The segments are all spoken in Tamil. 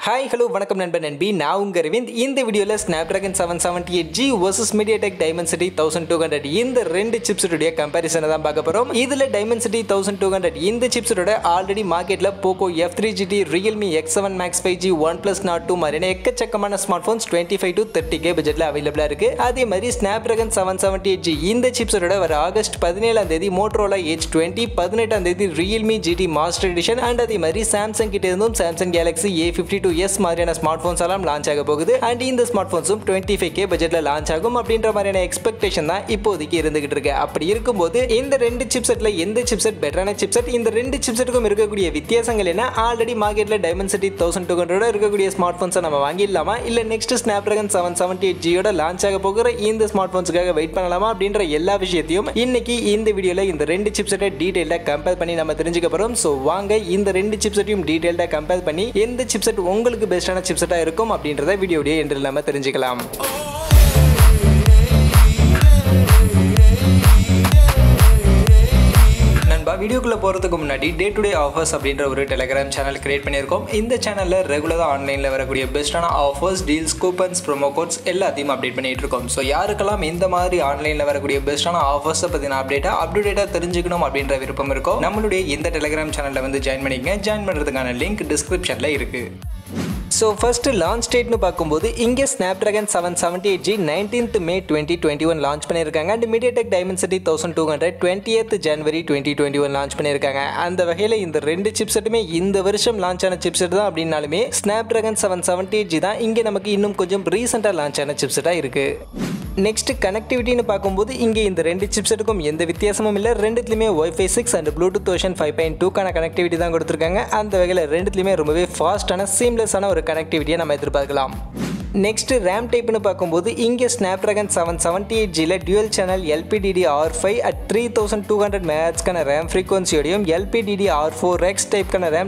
Hi, hello, வணக்கம் நண்பன் நண்பி. நான் உங்க அரவிந்த். இந்த வீடியோல Snapdragon 778G vs MediaTek Dimensity 1200 இந்த ரெண்டு சிப்ஸுடைய கம்பேரிசனை தான் பார்க்க போறோம். இதுல Dimensity 1200 இந்த சிப்ஸோட ஆல்ரெடி மார்க்கெட்ல Poco F3 GT, Realme X7 Max 5G, OnePlus Nord 2 மாதிரியான எக்கச்சக்கமான ஸ்மார்ட் போன்ஸ் 25 to 30K பட்ஜெட்ல அவைலபிளா இருக்கு. அதே மாதிரி Snapdragon 778G இந்த சிப்ஸோட வர ஆகஸ்ட் 17ஆம் தேதி Motorola H20, 18ஆம் தேதி Realme GT Master Edition and அதே மாதிரி Samsung கிட்ட இருந்தும் Samsung Galaxy A52 S மாதிரியான ஸ்மார்ட் போன்ஸ் எல்லாம் லான்ச் ஆக போகுது. அண்ட் இந்த ஸ்மார்ட் போன்ஸும் 25K பட்ஜெட்ல லான்ச் ஆகும் அப்படின்ற மாதிரியான எக்ஸ்பெக்டேஷன் தான் இப்போதைக்கு இருந்துகிட்டு இருக்கு. அப்படி இருக்கும்போது இந்த ரெண்டு சிப்செட்ல எந்த சிப்செட் பெட்டரான சிப்செட், இந்த ரெண்டு சிப்செட்டுக்கும் இருக்கக்கூடிய வித்தியாசங்கள் என்ன, ஆல்ரெடி மார்க்கெட்ல Dimensity 1200 இருக்கக்கூடிய ஸ்மார்ட் போன்ஸை நம்ம வாங்கிடலாமா, இல்ல நெக்ஸ்ட் Snapdragon 778G யோட லான்ச் ஆக போகிற இந்த ஸ்மார்ட் போன்ஸுக்காக வெயிட் பண்ணலாமா அப்படின்ற எல்லா விஷயத்தையும் இன்னைக்கு இந்த வீடியோல இந்த ரெண்டு சிப்செட்டை டீடைலா கம்பேர் பண்ணி நம்ம தெரிஞ்சுக்க போறோம். சோ வாங்க இந்த ரெண்டு சிப்செட்டையும் டீடைலா கம்பேர் பண்ணி எந்த சிப்செட் உங்களுக்கு பெஸ்டான சிப்செட்டா இருக்கும் அப்படின்றத வீடியோடைய எண்டில் நம்ம தெரிஞ்சுக்கலாம். வீடியோக்குள்ள போறதுக்கு முன்னாடி டே டு டே ஆஃபர்ஸ் அப்படின்ற ஒரு டெலிகிராம் சேனல் கிரியேட் பண்ணியிருக்கோம். இந்த சேனல்ல ரெகுலரா ஆன்லைன்ல வரக்கூடிய பெஸ்டான offers, deals, coupons, promo codes எல்லாத்தையும் அப்டேட் பண்ணிட்டு இருக்கோம். ஸோ யாருக்கெல்லாம் இந்த மாதிரி ஆன்லைன்ல வரக்கூடிய பெஸ்டான ஆஃபர்ஸை பத்தின அப்டேட்டா தெரிஞ்சுக்கணும் அப்படின்ற விருப்பம் இருக்கும், நம்மளுடைய இந்த டெலிகிராம் சேனல்ல வந்து ஜாயின் பண்ணிக்கங்க. ஜாயின் பண்றதுக்கான லிங்க் டிஸ்கிரிப்ஷன்ல இருக்கு. ஸோ ஃபர்ஸ்ட் லான்ச் டேட்னு பார்க்கும்போது இங்கே Snapdragon 778G 19th May 2021 launch பண்ணியிருக்காங்க. And MediaTek Dimensity 1200 20th January 2021 launch பண்ணியிருக்காங்க. அந்த வகையில் இந்த ரெண்டு சிப்செட்டுமே இந்த வருஷம் லான்ச் ஆன சிப்செட் தான் அப்படின்னாலுமே Snapdragon 778G தான் இங்கே நமக்கு இன்னும் கொஞ்சம் ரீசெண்டாக லான்ச் ஆன சிப்செட்டாக இருக்குது. நெக்ஸ்ட் கனெக்டிவிட்டின்னு பார்க்கும்போது இங்கே இந்த ரெண்டு சிப்செட்டுக்கும் எந்த வித்தியாசமும் இல்லை. ரெண்டுத்துலையுமே Wi-Fi 6 அண்ட் Bluetooth version 5.2க்கான கனெக்டிவிட்டி தான் கொடுத்துருக்காங்க. அந்த வகையில் ரெண்டுத்துலையுமே ரொம்பவே ஃபாஸ்டான சீம்லெஸ்ஸான ஒரு கனெக்டிவிட்டியை நம்ம எதிர்பார்க்கலாம். நெக்ஸ்ட் ரேம் டைப்னு பார்க்கும்போது இங்கே Snapdragon 778Gல dual channel LPDDR5 at 3200 MHz RAM ஃப்ரீக்வன்சியோடையும் LPDDR4X டைப்கான ரேம்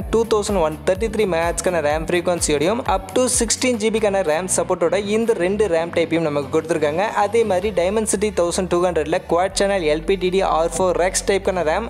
2133 MHz ரேம் ஃப்ரீக்வன்சியோடையும் அப் டு 16GB ரேம் சப்போர்ட்டோட இந்த ரெண்டு ரேம் டைப்பையும் நமக்கு கொடுத்துருக்காங்க. அதே மாதிரி Dimensity 1200ல குவாட் சேனல் LPDDR4X டைப்கான ரேம்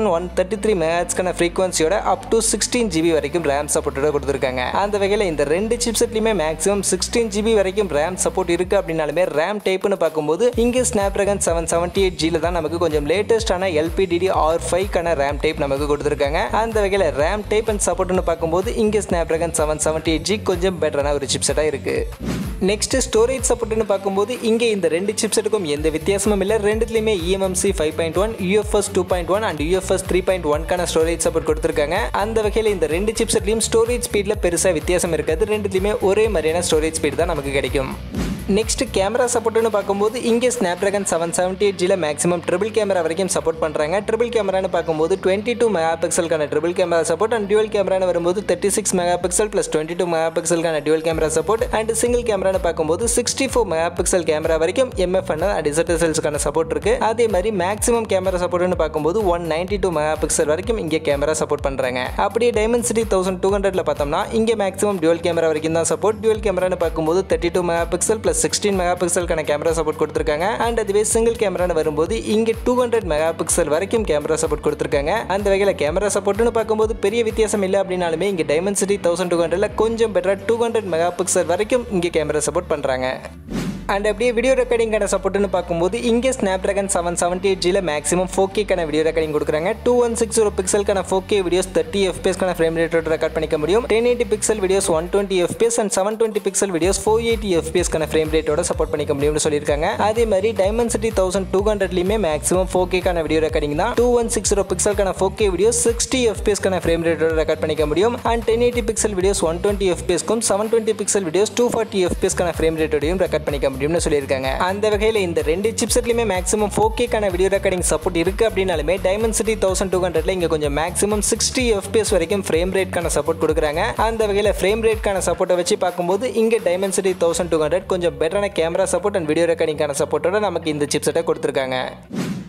2133 MHz ஃப்ரீக்வன்சியோட அப் டு 16GB வரைக்கும் ரேம் சப்போர்ட்டோட கொடுத்துருக்காங்க. அந்த வகையில் இந்த ரெண்டு சிப்செட்லையுமே மேக்ஸிமம் 16GB வரைக்கும் ரேம் சப்போர்ட் இருக்கு அப்படின்னாலுமே ரேம் டைப்னு பார்க்கும்போது இங்கே Snapdragon 778Gல தான் நமக்கு கொஞ்சம் லேட்டஸ்டான LPDDR5க்கான ரேம் டைப் நமக்கு கொடுத்துருக்காங்க. அந்த வகையில் ரேம் டைப் அண்ட் சப்போர்ட்னு பார்க்கும்போது இங்கே Snapdragon 778G கொஞ்சம் பெட்டரான ஒரு சிப்செட்டாக இருக்கு. நெக்ஸ்ட் ஸ்டோரேஜ் சப்போர்ட்னு பார்க்கும்போது இங்கே இந்த ரெண்டு சிப்செட்டுக்கும் எந்த வித்தியாசமும் இல்லை. ரெண்டுத்துலையுமே eMMC 5.1, UFS 2.1 அண்ட் UFS 3.1க்கான ஸ்டோரேஜ் சப்போர்ட் கொடுத்துருக்காங்க. அந்த வகையில் இந்த ரெண்டு சிப்செட்லையும் ஸ்டோரேஜ் ஸ்பீட்ல பெருசாக வித்தியாசம் இருக்காது. ரெண்டுத்துலையுமே ஒரே மாதிரியான ஸ்டோரேஜ் ஸ்பீட் தான் நமக்கு கிடைக்கும். நெக்ஸ்ட் கேமரா சப்போர்ட்னு பார்க்கும்போது இங்கே Snapdragon 778Gல மேக்ஸிமம் ட்ரிபிள் கேமரா வரைக்கும் சப்போர்ட் பண்ணுறாங்க. ட்ரிபிள் கேமரான்னு பார்க்கும்போது 22 மெகாபிக்சலுக்கான triple camera support and dual கேமரான்னு வரும்போது 36 மெகாபிக்சல் ப்ளஸ் 22 மெகாபிக்சலுக்கான dual camera support and single கேமரான்னு பார்க்கும்போது 64 மெகாபிக்சல் கேமரா வரைக்கும் MFN அண்ட் ZSLஸ்க்கான சப்போர்ட் இருக்கு. அதே மாதிரி மேக்ஸிமம் கேமரா சப்போர்ட்னு பார்க்கும்போது 192 மெகாபிக்சல் வரைக்கும் இங்கே கேமரா சப்போர்ட் பண்ணுறாங்க. அப்படியே Dimensity 1200ல பார்த்தோம்னா இங்கே மேக்ஸிமம் டியூவல் கேமரா வரைக்கும் தான் சப்போர்ட். டியூவல் கேமரான்னு பார்க்கும்போது 32 மெகாபிக்சல் ப்ளஸ் 16 மெகாபிக்சலுக்கான கேமரா சப்போர்ட் கொடுத்துருக்காங்க. அண்ட் அதுவே சிங்கிள் கேமரான்னு வரும்போது இங்கே 200 மெகாபிக்சல் வரைக்கும் கேமரா சப்போர்ட் கொடுத்துருக்காங்க. அந்த வகையில் கேமரா சப்போர்ட்னு பார்க்கும்போது பெரிய வித்தியாசம் இல்லை அப்படின்னாலுமே இங்கே Dimensity 1200ல கொஞ்சம் பெட்டரா 200 மெகாபிக்சல் வரைக்கும் இங்கே கேமரா சப்போர்ட் பண்ணுறாங்க. அண்ட் அப்படியே வீடியோ ரெக்கார்டிங்கான சப்போர்ட்னு பார்க்கும்போது இங்கே Snapdragon 778Gல மேக்ஸிமம் 4Kக்கான வீடியோ ரெக்கார்டிங் கொடுக்குறாங்க. 2160 பிக்சலுக்கான 4K வீடியோஸ் 30 FPSக்கான ஃப்ரேம் ரேட்டோட ரெக்கார்ட் பண்ணிக்க முடியும். 1080 pixel videos 120 FPS and 720 pixel videos 480 FPSக்கான ஃப்ரேம் ரேட்டோட சப்போர்ட் பண்ணிக்க முடியும்னு சொல்லியிருக்காங்க. அதே மாதிரி Dimensity 1200லையுமே மேக்ஸிமம் 4Kக்கான வீடியோ ரெக்கார்டிங் தான். 2160 பிக்சலுக்கான 4K வீடியோஸ் 60 FPSக்கான ஃப்ரேம் ரேட்டோட ரெக்கார்ட் பண்ணிக்க முடியும். அண்ட் 1080 பிக்சல் வீடியோஸ் 120 FPSக்கும் 720 பிக்சல் வீடியோஸ் 240 FPSக்கான ஃப்ரேம் ரேட்டோடையும் ரெக்கார்ட் பண்ணிக்க முடியும்னு சொல்லியிருக்காங்க. அந்த வகையில் இந்த ரெண்டு சிப்செட்லையுமே மேக்ஸிமம் 4Kக்கான வீடியோ ரெக்கார்டிங் சப்போர்ட் இருக்கு அப்படின்னாலுமே Dimensity 1200ல இங்க கொஞ்சம் மேக்ஸிமம் 60 FPS வரைக்கும் ஃப்ரேம் ரேட்கான சப்போர்ட் கொடுக்குறாங்க. அந்த வகையில் ஃப்ரேம் ரேட்கான சப்போர்ட்டை வச்சு பார்க்கும்போது இங்கே Dimensity 1200 கொஞ்சம் பெட்டரான கேமரா சப்போர்ட் அண்ட் வீடியோ ரெக்கார்டிங்கான சப்போர்ட்டோட நமக்கு இந்த சிப்செட்டை கொடுத்துருக்காங்க.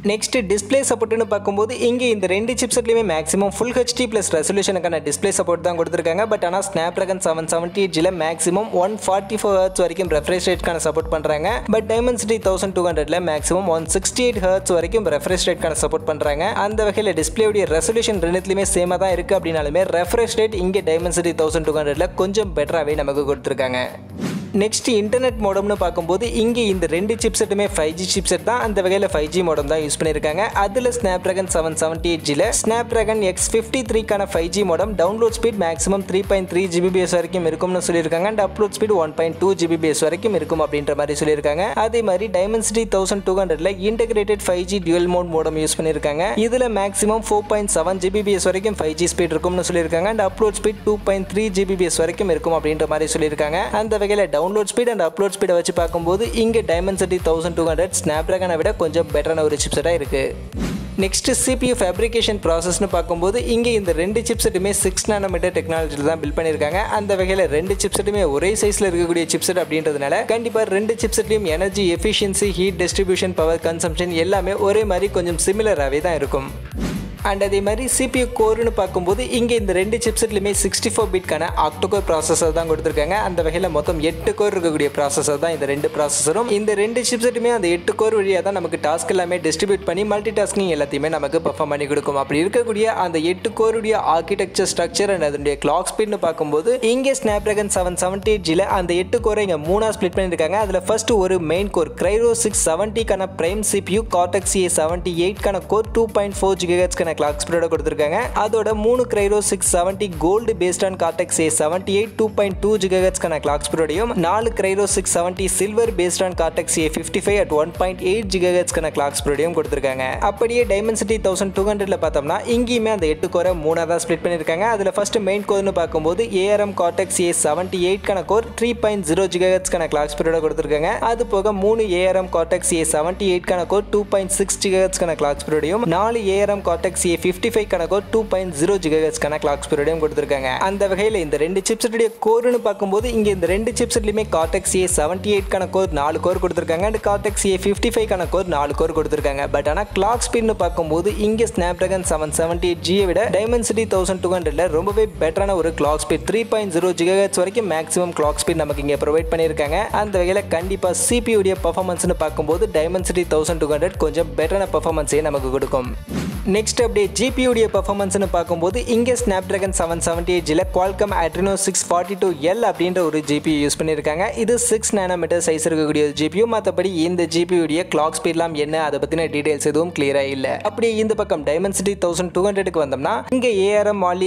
நெக்ஸ்ட் டிஸ்பிளே சப்போர்ட்னு பார்க்கும்போது இங்கே இந்த ரெண்டு சிப்செட்லையுமே மேக்ஸிமம் ஃபுல் ஹெச்டி ப்ளஸ் ரெசல்யூஷனுக்கான டிஸ்பிளே சப்போர்ட் தான் கொடுத்துருக்காங்க. பட் ஆனால் Snapdragon 778G மேக்ஸிமம் 144 Hz வரைக்கும் ரெஃப்ரெஷ் ரேட்கான சப்போர்ட் பண்ணுறாங்க. பட் Dimensity 1200 மேக்ஸிமம் 168 Hz வரைக்கும் ரெஃப்ரெஷ் ரேட்கான சப்போர்ட் பண்ணுறாங்க. அந்த வகையில் டிஸ்பிளேவுடைய ரெசல்யூஷன் ரெண்டுத்துலையுமே சேமாக தான் இருக்குது அப்படின்னாலுமே ரெஃப்ரெஷ் ரேட் இங்கே Dimensity 1200 கொஞ்சம் பெட்டராகவே நமக்கு கொடுத்துருக்காங்க. நெக்ஸ்ட் இன்டர்நெட் மோடம்னு பார்க்கும்போது இங்கே இந்த ரெண்டு சிப்செட்டுமே 5G சிப்செட் தான். அந்த வகையில் 5G மோடம் தான் யூஸ் பண்ணியிருக்காங்க. அதில் Snapdragon 778G Snapdragon X53க்கான 5G modem download speed maximum 3.3 Gbps வரைக்கும் இருக்கும்னு சொல்லியிருக்காங்க. அண்ட் அப்லோட் ஸ்பீட் 1.2 Gbps வரைக்கும் இருக்கும் அப்படின்ற மாதிரி சொல்லியிருக்காங்க. அதே மாதிரி Dimensity 1200 integrated 5G dual mode modem use பண்ணியிருக்காங்க. இதில் மேக்ஸிமம் 4.7 Gbps வரைக்கும் 5G ஸ்பீட் இருக்கும்னு சொல்லியிருக்காங்க. அண்ட் அப்லோட் ஸ்பீட் 2.3 Gbps வரைக்கும் இருக்கும் அப்படின்ற மாதிரி சொல்லியிருக்காங்க. அந்த வகையில் டவுன்லோட் ஸ்பீட் அண்ட் அப்லோட் ஸ்பீடை வச்சு பார்க்கும்போது இங்கே Dimensity 1200 Snapdragon விட கொஞ்சம் பெட்டரான ஒரு சிப்செட்டாக இருக்குது. நெக்ஸ்ட் CPU ஃபேப்ரிகேஷன் ப்ராசஸ்னு பார்க்கும்போது இங்கே இந்த ரெண்டு சிப்செட்டுமே 6 nm டெக்னாலஜியில் தான் பில்ட் பண்ணியிருக்காங்க. அந்த வகையில் ரெண்டு சிப்செட்டுமே ஒரே சைஸில் இருக்கக்கூடிய சிப்செட் அப்படின்றதுனால கண்டிப்பாக ரெண்டு சிப்செட்லையும் energy efficiency, heat distribution, power consumption எல்லாமே ஒரே மாதிரி கொஞ்சம் சிமிலராகவே தான் இருக்கும். அண்ட் அதே மாதிரி CPU கோர்னு பார்க்கும்போது இங்கே இந்த ரெண்டு சிப்செட்லையுமே 64 பிட்கான ஆக்டோகோர் ப்ராசஸர் தான் கொடுத்துருக்காங்க. அந்த வகையில் மொத்தம் 8 கோர் இருக்கக்கூடிய ப்ராசஸர் தான் இந்த ரெண்டு ப்ராசஸரும். இந்த ரெண்டு சிப்செட்டுமே அந்த 8 கோர் வழியாக தான் நமக்கு டாஸ்க் எல்லாமே டிஸ்ட்ரிபியூட் பண்ணி மல்டி டாஸ்கிங் எல்லாத்தையுமே நமக்கு பர்ஃபார்ம் பண்ணி கொடுக்கும். அப்படி இருக்கக்கூடிய அந்த 8 கோருடைய ஆர்கிடெக்சர் ஸ்ட்ரக்சர் அண்ட் அதனுடைய கிளாக் ஸ்பீட்னு பார்க்கும்போது இங்கே Snapdragon 778G அந்த 8 கோரை இங்கே 3 ஸ்ப்ளிட் பண்ணியிருக்காங்க. அதில் ஃபர்ஸ்ட் ஒரு மெயின் கோர் Kryo 670க்கான பிரைம் CPU Cortex A78க்கான கோர் 2.4 GHz கிளாக் ஸ்பீடோட கொடுத்திருக்காங்க. அதோட 3 Kryo 670 gold based on Cortex A78 2.2 GHz கான கிளாக் ஸ்பீடோடையும் 4 Kryo 670 silver based on Cortex A55 at 1.8 GHz கான கிளாக் ஸ்பீடோடையும் கொடுத்திருக்காங்க. அப்படியே Dimensity 1200ல பார்த்தோம்னா இங்கேயுமே அந்த 8 கோரை 3 தான் ஸ்ப்ளிட் பண்ணியிருக்காங்க. அதில் ஃபர்ஸ்ட் மெயின் கோர்னு பார்க்கும்போது ARM Cortex A78 கான கோர் 3.0 GHz கான கிளாக் ஸ்பீடோட கொடுத்திருக்காங்க. அது போக 3 ARM Cortex A78 கான கோர் 2.6 GHz கான கிளாக் ஸ்பீடோடையும் 4 ARM Cortex A55 கான கோர் 2.0 GHz கான கிளாக் ஸ்பீடோடையும் கொடுத்திருக்காங்க. அந்த வகையில் இந்த ரெண்டு சிப்செட்டுடைய கோர்னு பார்க்கும்போது இங்கே இந்த ரெண்டு சிப்செட்லையுமே Cortex A78 கான கோர் 4 கோர் கொடுத்திருக்காங்க. அண்ட் Cortex A55 கான கோர் 4 கோர் கொடுத்திருக்காங்க. பட் ஆனால் கிளாக் ஸ்பீட்னு பார்க்கும்போது இங்கே Snapdragon 778G விட Dimensity 1200 ரொம்பவே பெட்டரான ஒரு கிளாக் ஸ்பீட் 3.0 GHz வரைக்கும் மேக்ஸிமம் கிளாக் ஸ்பீட் நமக்கு இங்கே ப்ரொவைட் பண்ணியிருக்காங்க. அந்த வகையில் கண்டிப்பாக CPU உடைய பர்ஃபார்மன்ஸ்னு பார்க்கும்போது Dimensity 1200 கொஞ்சம் பெட்டரான பர்ஃபார்மன்ஸே நமக்கு கொடுக்கும். நெக்ஸ்ட் அப்படியே GPU உடைய பர்ஃபார்மன்ஸ்னு பார்க்கும்போது இங்கே Snapdragon 778G Qualcomm Adreno 642L அப்படின்ற ஒரு GPU யூஸ் பண்ணியிருக்காங்க. இது 6 nm சைஸ் இருக்கக்கூடிய GPU. மற்றபடி இந்த GPU உடைய கிளாக் ஸ்பீட்லாம் என்ன அதை பற்றின டீடைல்ஸ் எதுவும் கிளியராக இல்லை. அப்படியே இந்த பக்கம் Dimensity 1200க்கு வந்தோம்னா இங்கே ARM Mali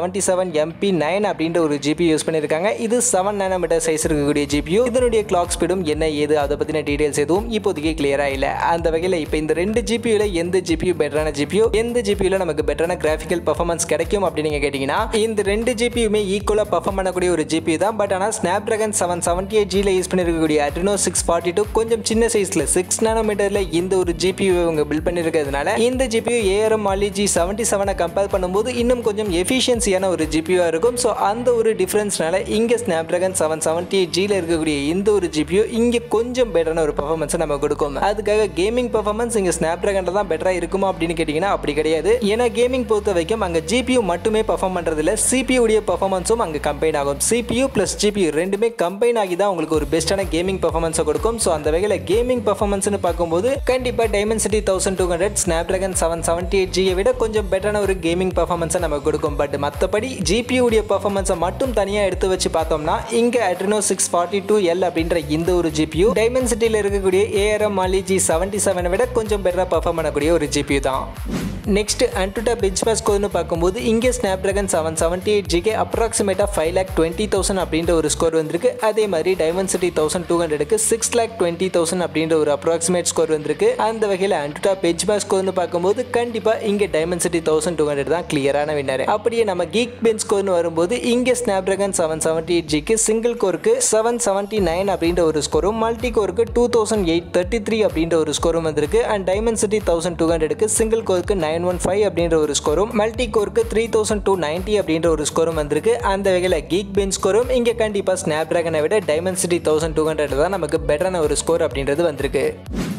G77MP9 அப்படின்ற ஒரு GPU யூஸ் பண்ணியிருக்காங்க. இது 7 nm சைஸ் இருக்கக்கூடிய GPU. இதனுடைய கிளாக் ஸ்பீடும் என்ன ஏது அதை பற்றின டீடைல்ஸ் எதுவும் இப்போதைக்கு கிளியராக இல்லை. அந்த வகையில் இப்போ இந்த ரெண்டு GPUல எந்த GPU பெட்டரான GPU, எந்த GPUல நமக்கு பெட்டரான கிராஃபிக்கல் பெர்ஃபார்மன்ஸ் கிடைக்கும் அப்படின்னு நீங்க கேட்டீங்கன்னா இந்த ரெண்டு GPUமே ஈக்குவலா பெர்ஃபார்ம் பண்ணக்கூடிய ஒரு GPU தான். பட் ஆனால் Snapdragon 778G யூஸ் பண்ணிருக்கக்கூடிய Adreno 642 கொஞ்சம் சின்ன சைஸ்ல 6 nm இந்த ஒரு GPU இவங்க பில்ட் பண்ணிருக்கிறதுனால இந்த GPU ARM Mali G77 compare பண்ணும்போது இன்னும் கொஞ்சம் எஃபிஷியன்சியான ஒரு GPU இருக்கும். ஸோ அந்த ஒரு டிஃபரன்ஸ்னால இங்க Snapdragon 778G இருக்கக்கூடிய இந்த ஒரு GPU இங்க கொஞ்சம் பெட்டரான ஒரு பெர்ஃபார்மன்ஸ் நமக்கு கொடுக்கும். அதுக்காக கேமிங் பெர்ஃபார்மன்ஸ் இங்க Snapdragonல தான் பெட்டரா இருக்குமா அப்படின்னு கேட்டீங்கன்னா அப்படி கிடையாது. ஏன்னா கேமிங் பொறுத்த வரைக்கும் அங்க GPU மட்டுமே பெர்ஃபார்ம் பண்றதுல CPU உடைய பெர்ஃபார்மன்ஸும் அங்க கம்பைன் ஆகும். CPU plus GPU ரெண்டுமே கம்பைன் ஆகி தான் உங்களுக்கு ஒரு பெஸ்டான கேமிங் பெர்ஃபார்மன்ஸை கொடுக்கும். ஸோ அந்த வகையில் கேமிங் பெர்ஃபார்மன்ஸ்னு பார்க்கும்போது கண்டிப்பா Dimensity 1200 Snapdragon 778G விட கொஞ்சம் பெட்டரான ஒரு கேமிங் பெர்ஃபார்மன்ஸை நமக்கு கொடுக்கும். பட் மற்றபடி GPU உடைய பெர்ஃபார்மன்ஸை மட்டும் தனியா எடுத்து வச்சு பார்த்தோம்னா இங்க Adreno 642L அப்படின்ற இந்த ஒரு GPU Dimensityல இருக்கக்கூடிய ARM Mali G77 விட கொஞ்சம் பெட்டரா பெர்ஃபார்ம் பண்ணக்கூடிய ஒரு GPU தான். நெக்ஸ்ட் antutu benchmark ஸ்கோர்னு பார்க்கும்போது இங்கே Snapdragon 778G அப்ராக்சிமேட்டாக 5,20,000 அப்படின்ற ஒரு ஸ்கோர் வந்திருக்கு. அதே மாதிரி Dimensity 1200க்கு 6,20,000 அப்படின்ற ஒரு அப்ராக்சிமேட் ஸ்கோர் வந்திருக்கு. அந்த வகையில் antutu benchmark ஸ்கோர்னு பார்க்கும்போது கண்டிப்பாக இங்கே Dimensity 1200 தான் கிளியரான வின்னர். அப்படியே நம்ம கீக் பெஞ்ச் ஸ்கோர்னு வரும்போது இங்கே Snapdragon 778Gக்கு சிங்கிள் கோருக்கு 779 அப்படின்ற ஒரு ஸ்கோரும், மல்டி கோருக்கு 2833 அப்படின்ற ஒரு ஸ்கோரும் வந்திருக்கு. அண்ட் Dimensity 1200க்கு சிங்கிள் கோருக்கு 915 அப்படின்ற ஒரு ஸ்கோரும், மல்டி கோருக்கு 3290 அப்படின்ற ஒரு ஸ்கோரும் வந்திருக்கு. அந்த வகையில் கீக் பெஞ்ச் ஸ்கோரும் இங்கே கண்டிப்பாக Snapdragon விட Dimensity 1200 தான் நமக்கு பெட்டரான ஒரு ஸ்கோர் அப்படின்றது வந்திருக்கு.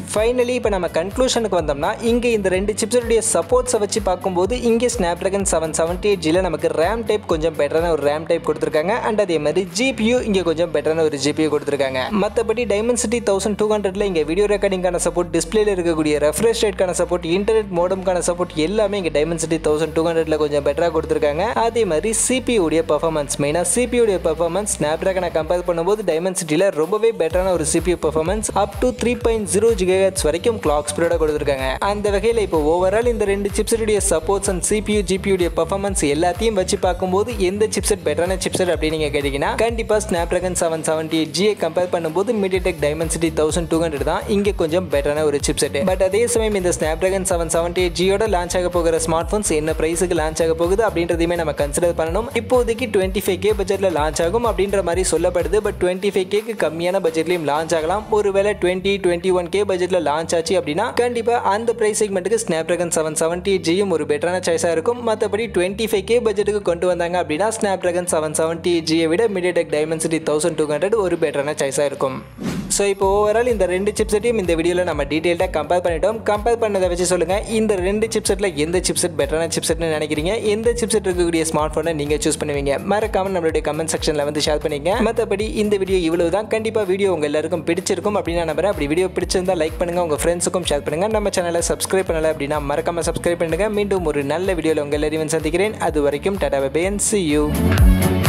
ஃபைனலி இப்போ நம்ம கன்க்ளூஷனுக்கு வந்தோம்னா இங்கே இந்த ரெண்டு சிப்ஸுடைய சப்போர்ட்ஸை வச்சு பார்க்கும்போது இங்கே Snapdragon 778Gல நமக்கு RAM டைப் கொஞ்சம் பெட்டரான ஒரு RAM டைப் கொடுத்துருக்காங்க அண்ட் அதே மாதிரி GPU இங்கே கொஞ்சம் பெட்டரான ஒரு GPU கொடுத்துருக்காங்க. மற்றபடி Dimensity 1200ல இங்கே வீடியோ ரெக்கார்டிங்கான சப்போர்ட், டிஸ்பிளேல இருக்கக்கூடிய ரெஃப்ரெஷ் ரேட்கான சப்போர்ட், இன்டர்நெட் மோடம்கான சப்போர்ட் எல்லாமே இங்கே Dimensity 1200ல கொஞ்சம் பெட்டராக கொடுத்துருக்காங்க. அதே மாதிரி CPU உடைய பெர்ஃபார்மன்ஸ், மெயினாக CPU உடைய பெர்ஃபார்மன்ஸ் Snapdragon கம்பேர் பண்ணும்போது Dimensityல ரொம்பவே பெட்டரான ஒரு CPU performance up to 3.0 GHz வரைக்கும் கிளாக் ஸ்பீடோட கொடுத்துருக்காங்க. அந்த வகையில் இப்போ ஓவரால் இந்த ரெண்டு சிப்செட்டுடைய சப்போர்ட்ஸ் அண்ட் CPU GPU உடைய பெர்ஃபார்மன்ஸ் எல்லாத்தையும் வச்சு பார்க்கும்போது எந்த சிப்செட் பெட்டரான சிப்செட் அப்படின்னு நீங்க கேட்டீங்கன்னா கண்டிப்பா Snapdragon 778G கம்பேர் பண்ணும்போது MediaTek Dimensity 1200 தான் இங்க கொஞ்சம் பெட்டரான ஒரு சிப்செட். பட் அதே சமயம் இந்த Snapdragon 778G யோட லான்ச் ஆக போகிற ஸ்மார்ட் போன்ஸ் என்ன பிரைஸுக்கு லான்ச் ஆக போகுது அப்படின்றதையுமே நம்ம கன்சிடர் பண்ணணும். இப்போதைக்கு 25K பட்ஜெட்ல லான்ச் ஆகும் அப்படின்ற மாதிரி சொல்லப்படுது. பட் 25K கம்மியான பட்ஜெட்லயும் லான்ச் ஆகலாம். ஒருவேளை 21K பட்ஜெட்ல லான்ச் ஆச்சு அப்படின்னா கண்டிப்பா அந்த பிரைஸ் செக்மெண்ட்டுக்கு Snapdragon 778G ஒரு பெட்டரான சாய்ஸா இருக்கும். மற்றபடி 25K பட்ஜெட்டுக்கு கொண்டு வந்தாங்க அப்படின்னா Snapdragon 778G விட MediaTek Dimensity 1200 ஒரு பெட்டரான சாய்ஸா இருக்கும். ஸோ இப்போ ஓவரால் இந்த ரெண்டு சிப்செட்டையும் இந்த வீடியோவில் நம்ம டீட்டெயிலாக கம்பேர் பண்ணிட்டோம். கம்பேர் பண்ணதை வச்சு சொல்லுங்கள், இந்த ரெண்டு சிப்செட்டில் எந்த சிப்செட் பெட்டரான சிப்செட்னு நினைக்கிறீங்க, எந்த சிப்செட் இருக்கக்கூடிய ஸ்மார்ட் ஃபோனை நீங்கள் சூஸ் பண்ணுவீங்க, மறக்காம நம்மளுடைய கமெண்ட் செக்ஷனில் வந்து ஷேர் பண்ணிங்க. மற்றபடி இந்த வீடியோ இவ்வளவு தான். கண்டிப்பாக வீடியோ உங்கள் எல்லாருக்கும் பிடிச்சிருக்கும் அப்படின்னு நான் நம்புறேன். அப்படி வீடியோ பிடிச்சிருந்தா லைக் பண்ணுங்கள், உங்கள் ஃப்ரெண்ட்ஸுக்கும் ஷேர் பண்ணுங்கள். நம்ம சேனலை சப்ஸ்கிரைப் பண்ணலை அப்படின்னா மறக்காம சப்ஸ்கிரைப் பண்ணுங்கள். மீண்டும் ஒரு நல்ல வீடியோவில் உங்கள் எல்லாரையும் சந்திக்கிறேன். அது வரைக்கும் tata bye bye and see you.